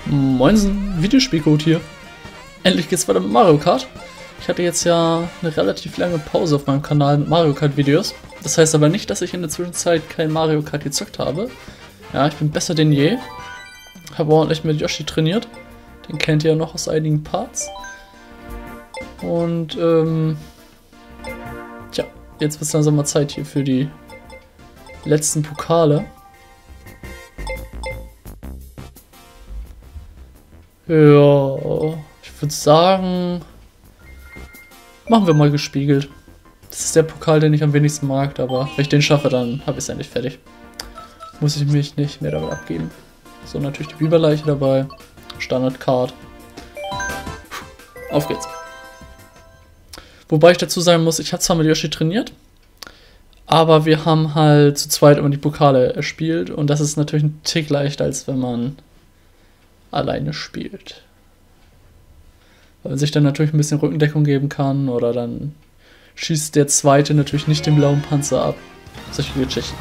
Moinsen, Videospielcode hier. Endlich geht's weiter mit Mario Kart. Ich hatte jetzt ja eine relativ lange Pause auf meinem Kanal mit Mario Kart Videos. Das heißt aber nicht, dass ich in der Zwischenzeit kein Mario Kart gezockt habe. Ja, ich bin besser denn je. Habe ordentlich mit Yoshi trainiert. Den kennt ihr ja noch aus einigen Parts. Und tja, jetzt wird es langsam mal Zeit hier für die letzten Pokale. Ja, ich würde sagen, machen wir mal gespiegelt. Das ist der Pokal, den ich am wenigsten mag, aber wenn ich den schaffe, dann habe ich es endlich fertig. Muss ich mich nicht mehr damit abgeben. So, natürlich die Biberleiche dabei. Standard-Card. Auf geht's. Wobei ich dazu sagen muss, ich habe zwar mit Yoshi trainiert, aber wir haben halt zu zweit immer die Pokale erspielt und das ist natürlich ein Tick leichter, als wenn man alleine spielt. Weil man sich dann natürlich ein bisschen Rückendeckung geben kann oder dann schießt der Zweite natürlich nicht den blauen Panzer ab. Solche Geschichten.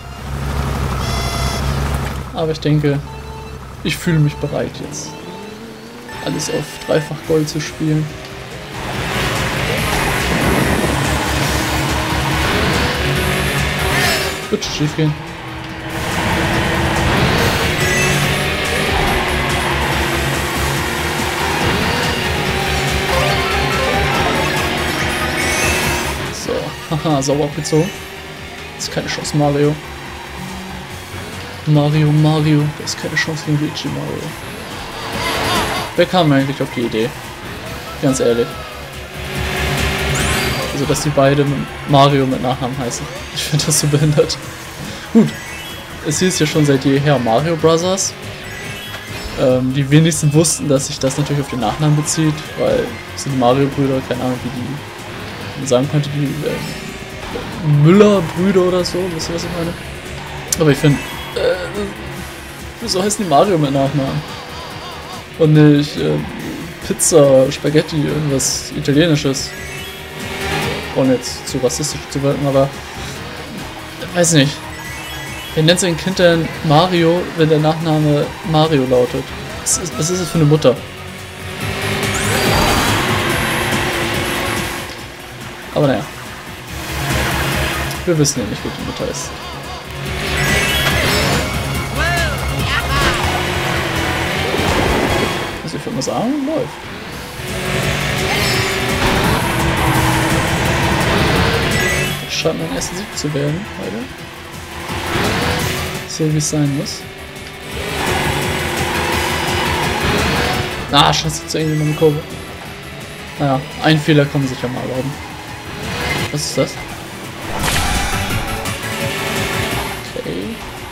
Aber ich denke, ich fühle mich bereit jetzt, alles auf Dreifach Gold zu spielen. Wird schon schief gehen. So, haha, sauber abgezogen. Das ist keine Chance, Mario. Mario, das ist keine Chance gegen Luigi, Mario. Wer kam eigentlich auf die Idee? Ganz ehrlich. Also, dass die beide Mario mit Nachnamen heißen. Ich finde das so behindert. Gut, es hieß ja schon seit jeher Mario Brothers. Die wenigsten wussten, dass sich das natürlich auf den Nachnamen bezieht, weil es sind die Mario-Brüder, keine Ahnung, wie die, man sagen könnte, die Müller-Brüder oder so, wisst ihr, was ich meine? Aber ich finde, wieso heißen die Mario mit Nachnamen? Und nicht Pizza, Spaghetti, irgendwas Italienisches. Ohne jetzt zu rassistisch zu wirken, aber weiß nicht. Wer nennt sein Kind denn Mario, wenn der Nachname Mario lautet? Was ist es für eine Mutter? Aber naja. Wir wissen ja nicht, wie die Mutter ist. Also ich würde mal sagen, läuft. Scheint mein erster Sieg zu werden, Leute. So wie es sein muss. Ah, scheiße, zu irgendwie meine Kurve. Naja, einen Fehler kann man sich ja mal erlauben. Was ist das? Okay.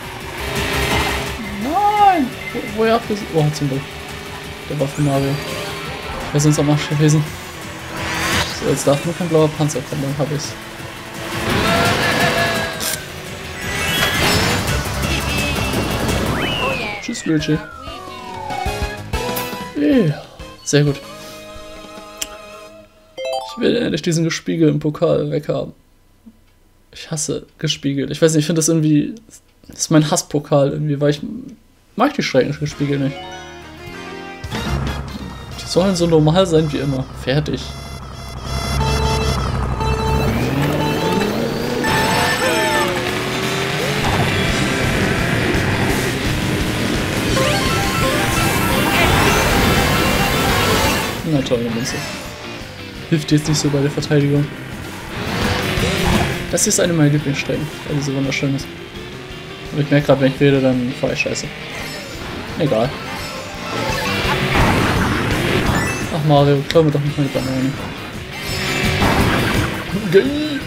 Nein! Woher habt ihr... Oh, zum Glück. Der war für Mario. Wäre sonst am Arsch gewesen. So, jetzt darf nur kein blauer Panzer kommen, dann hab ich's. Tschüss, Luigi. Yeah. Sehr gut. Ich will endlich diesen gespiegelten Pokal weghaben. Ich hasse gespiegelt. Ich weiß nicht, ich finde das irgendwie... Das ist mein Hasspokal irgendwie, weil ich mag die Strecken gespiegelt nicht. Die sollen so normal sein wie immer. Fertig. Na toll, eine Münze. Hilft jetzt nicht so bei der Verteidigung. Das hier ist eine meiner Lieblingsstrecken, weil die so wunderschön ist. Und ich merke gerade, wenn ich rede, dann fahre ich scheiße. Egal. Ach Mario, klau mir doch nicht meine Banane. Geil!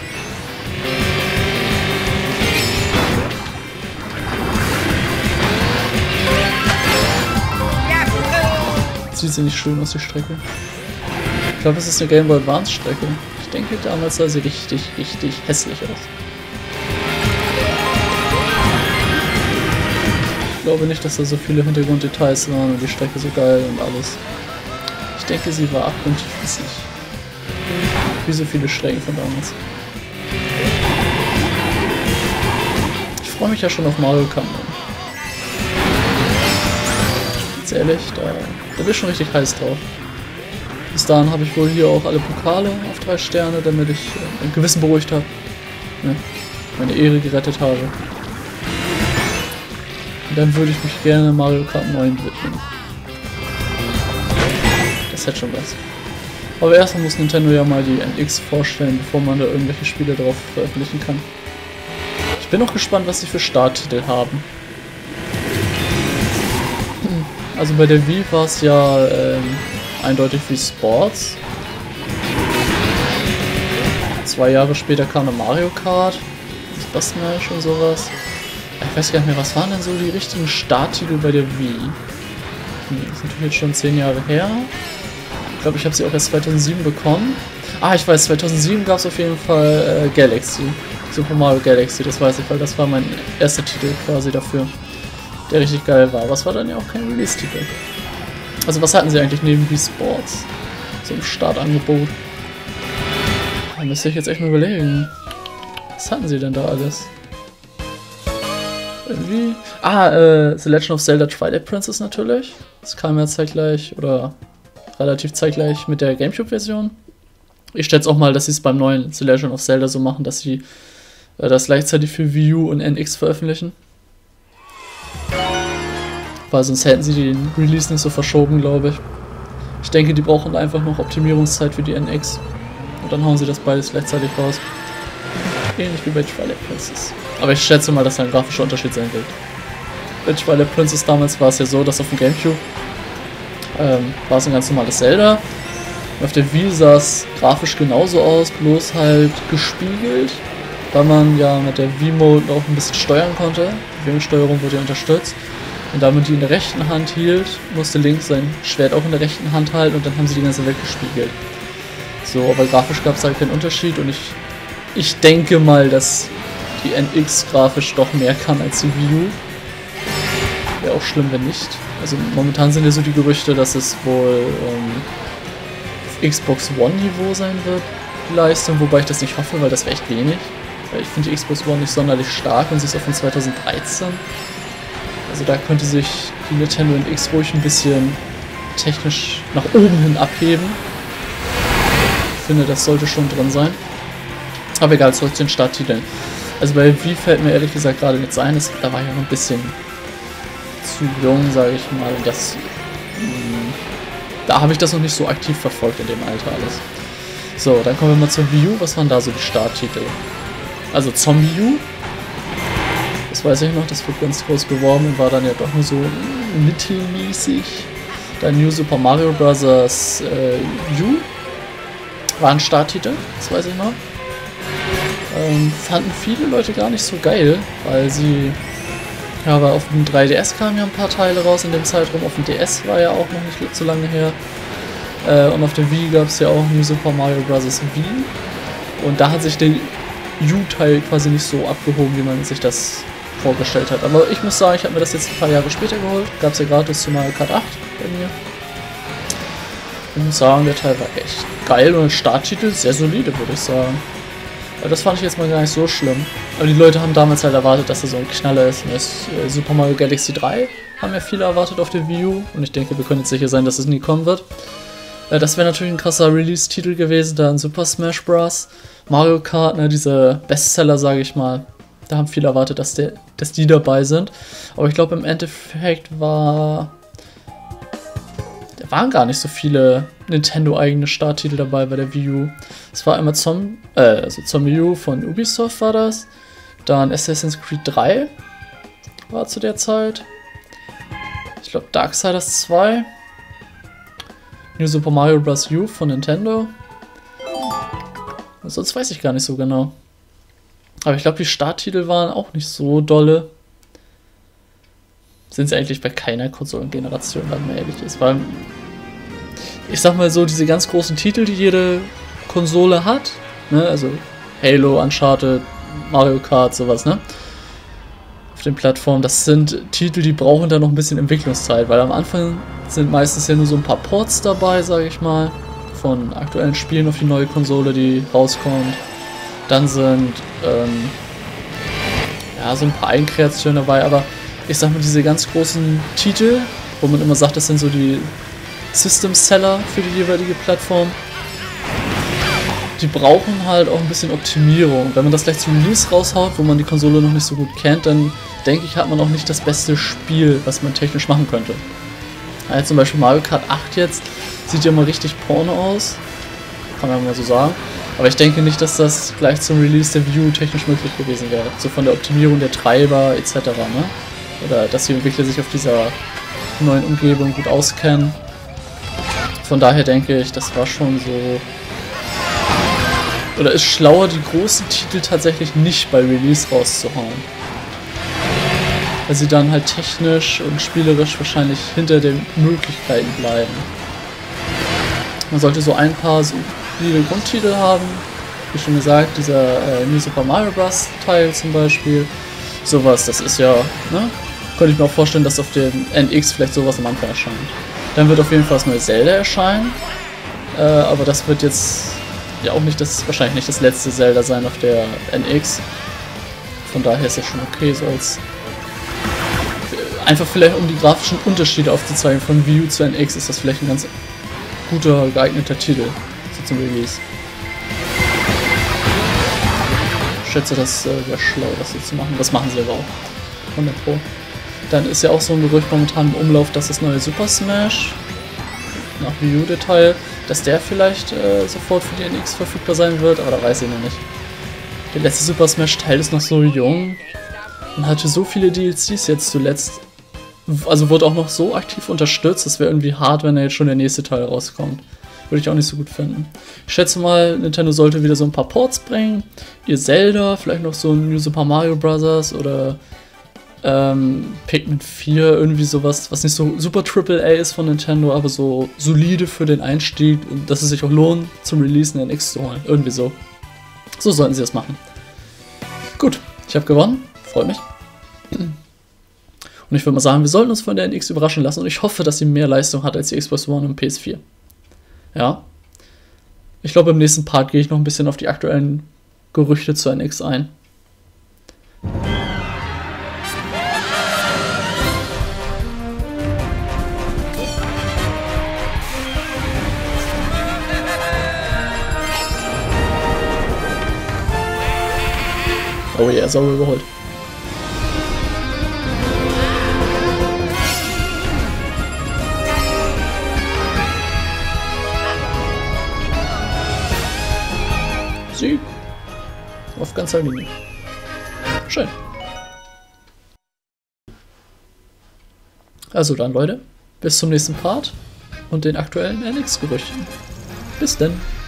Sieht sie nicht schön aus, die Strecke. Ich glaube, es ist eine Game Boy Advance Strecke. Ich denke, damals sah sie richtig hässlich aus. Ich glaube nicht, dass da so viele Hintergrunddetails waren und die Strecke so geil und alles. Ich denke, sie war abgrundtief hässlich. Wie so viele Strecken von damals. Ich freue mich ja schon auf Mario Kart. Ganz ehrlich, da bin ich schon richtig heiß drauf. Bis dahin habe ich wohl hier auch alle Pokale auf 3 Sterne, damit ich ein Gewissen beruhigt habe. Ne? Meine Ehre gerettet habe. Und dann würde ich mich gerne Mario Kart 9 widmen. Das hätte schon was. Aber erstmal muss Nintendo ja mal die NX vorstellen, bevor man da irgendwelche Spiele drauf veröffentlichen kann. Ich bin auch gespannt, was sie für Starttitel haben. Also bei der Wii war es ja eindeutig wie Sports. 2 Jahre später kam eine Mario Kart, Super Smash und sowas. Ich weiß gar nicht mehr, was waren denn so die richtigen Starttitel bei der Wii? Das ist natürlich jetzt schon 10 Jahre her. Ich glaube, ich habe sie auch erst 2007 bekommen. Ah, ich weiß, 2007 gab es auf jeden Fall Galaxy. Super Mario Galaxy, das weiß ich, weil das war mein erster Titel quasi dafür. Der richtig geil war. Aber es war dann ja auch kein Release-Titel. Also was hatten sie eigentlich neben Wii Sports? So ein Startangebot. Da müsste ich jetzt echt mal überlegen. Was hatten sie denn da alles? Irgendwie... The Legend of Zelda Twilight Princess natürlich. Das kam ja zeitgleich oder relativ zeitgleich mit der Gamecube-Version. Ich schätze auch mal, dass sie es beim neuen The Legend of Zelda so machen, dass sie das gleichzeitig für Wii U und NX veröffentlichen. Weil sonst hätten sie den Release nicht so verschoben, glaube ich. Ich denke, die brauchen einfach noch Optimierungszeit für die NX. Und dann hauen sie das beides gleichzeitig raus. Ähnlich wie bei Twilight Princess. Aber ich schätze mal, dass da ein grafischer Unterschied sein wird. Bei Twilight Princess damals war es ja so, dass auf dem Gamecube war es ein ganz normales Zelda. Und auf der Wii sah es grafisch genauso aus, bloß halt gespiegelt, weil man ja mit der Wii-Mode auch ein bisschen steuern konnte. Die Wii-Steuerung wurde ja unterstützt. Und da man die in der rechten Hand hielt, musste links sein Schwert auch in der rechten Hand halten und dann haben sie die ganze Welt gespiegelt. So, aber grafisch gab es halt keinen Unterschied und ich denke mal, dass die NX grafisch doch mehr kann als die Wii U. Wäre auch schlimm, wenn nicht. Also momentan sind ja so die Gerüchte, dass es wohl auf Xbox One Niveau sein wird, die Leistung, wobei ich das nicht hoffe, weil das wäre echt wenig. Weil ich finde die Xbox One nicht sonderlich stark und sie ist auch von 2013. Also da könnte sich die Nintendo NX ruhig ein bisschen technisch nach oben hin abheben. Ich finde, das sollte schon drin sein. Aber egal, zurück zu den Starttiteln. Also bei Wii fällt mir ehrlich gesagt gerade nichts ein. Da war ich ja noch ein bisschen zu jung, sage ich mal. Da habe ich das noch nicht so aktiv verfolgt in dem Alter alles. So, dann kommen wir mal zur Wii U. Was waren da so die Starttitel? Also Zombie U. Das weiß ich noch, das wird ganz groß beworben und war dann ja doch nur so mittelmäßig. Dann New Super Mario Bros. U war ein Starttitel, das weiß ich noch. Fanden viele Leute gar nicht so geil, weil sie... Ja, aber auf dem 3DS kamen ja ein paar Teile raus in dem Zeitraum. Auf dem DS war ja auch noch nicht so lange her. Und auf der Wii gab es ja auch New Super Mario Bros. Wii. Und da hat sich der U-Teil quasi nicht so abgehoben, wie man sich das vorgestellt hat. Aber ich muss sagen, ich habe mir das jetzt ein paar Jahre später geholt. Gab es ja gratis zu Mario Kart 8 bei mir. Ich muss sagen, der Teil war echt geil und ein Starttitel sehr solide, würde ich sagen. Aber das fand ich jetzt mal gar nicht so schlimm. Aber die Leute haben damals halt erwartet, dass er so ein Knaller ist. Und das Super Mario Galaxy 3 haben ja viele erwartet auf der Wii U. Und ich denke, wir können jetzt sicher sein, dass es nie kommen wird. Das wäre natürlich ein krasser Release-Titel gewesen, dann Super Smash Bros. Mario Kart, ne, diese Bestseller, sage ich mal. Da haben viele erwartet, dass die dabei sind. Aber ich glaube, im Endeffekt waren gar nicht so viele Nintendo-eigene Starttitel dabei bei der Wii U. Es war einmal Zombie U von Ubisoft war das. Dann Assassin's Creed 3 war zu der Zeit. Ich glaube Darksiders 2. New Super Mario Bros. U von Nintendo. Und sonst weiß ich gar nicht so genau. Aber ich glaube, die Starttitel waren auch nicht so dolle. Sind sie eigentlich bei keiner Konsolengeneration, wenn man ehrlich ist. Weil, ich sag mal so, diese ganz großen Titel, die jede Konsole hat, ne, also Halo, Uncharted, Mario Kart, sowas, ne, auf den Plattformen, das sind Titel, die brauchen da noch ein bisschen Entwicklungszeit, weil am Anfang sind meistens ja nur so ein paar Ports dabei, sage ich mal, von aktuellen Spielen auf die neue Konsole, die rauskommt. Dann sind ja so ein paar Eigenkreationen dabei, aber ich sag mal, diese ganz großen Titel, wo man immer sagt, das sind so die System-Seller für die jeweilige Plattform. Die brauchen halt auch ein bisschen Optimierung. Wenn man das gleich zum Release raushaut, wo man die Konsole noch nicht so gut kennt, dann denke ich, hat man auch nicht das beste Spiel, was man technisch machen könnte. Ja, zum Beispiel Mario Kart 8 jetzt sieht ja mal richtig Porno aus, kann man mal so sagen. Aber ich denke nicht, dass das gleich zum Release der Wii U technisch möglich gewesen wäre. So von der Optimierung der Treiber etc. Ne? Oder dass die Entwickler sich auf dieser neuen Umgebung gut auskennen. Von daher denke ich, das war schon so... Oder ist schlauer, die großen Titel tatsächlich nicht bei Release rauszuhauen. Weil sie dann halt technisch und spielerisch wahrscheinlich hinter den Möglichkeiten bleiben. Man sollte so ein paar solide Grundtitel haben. Wie schon gesagt, dieser New Super Mario Bros. Teil zum Beispiel. Sowas, das ist ja, ne? Könnte ich mir auch vorstellen, dass auf dem NX vielleicht sowas am Anfang erscheint. Dann wird auf jeden Fall das neue Zelda erscheinen. Aber das wird jetzt ja auch nicht wahrscheinlich nicht das letzte Zelda sein auf der NX. Von daher ist das schon okay, so als einfach vielleicht um die grafischen Unterschiede aufzuzeigen von Wii U zu NX ist das vielleicht ein ganz guter, geeigneter Titel so zum Release. Ich schätze, das wäre schlau, das so zu machen. Das machen sie aber auch. 100 Pro. Dann ist ja auch so ein Gerücht momentan im Umlauf, dass das neue Super Smash nach Wii U-Detail, dass der vielleicht sofort für die NX verfügbar sein wird, aber da weiß ich noch nicht. Der letzte Super Smash Teil ist noch so jung und hatte so viele DLCs jetzt zuletzt. Also wurde auch noch so aktiv unterstützt, das wäre irgendwie hart, wenn da jetzt schon der nächste Teil rauskommt. Würde ich auch nicht so gut finden. Ich schätze mal, Nintendo sollte wieder so ein paar Ports bringen. Ihr Zelda, vielleicht noch so ein New Super Mario Bros. Oder Pikmin 4, irgendwie sowas, was nicht so super AAA ist von Nintendo, aber so solide für den Einstieg, dass es sich auch lohnt, zum Release in NX zu holen. Irgendwie so. So sollten sie das machen. Gut, ich habe gewonnen. Freut mich. Und ich würde mal sagen, wir sollten uns von der NX überraschen lassen und ich hoffe, dass sie mehr Leistung hat als die Xbox One und PS4. Ja. Ich glaube, im nächsten Part gehe ich noch ein bisschen auf die aktuellen Gerüchte zur NX ein. Oh ja, sauber überholt. Sieg. Auf ganzer Linie. Schön. Also dann, Leute, bis zum nächsten Part und den aktuellen NX-Gerüchten. Bis denn.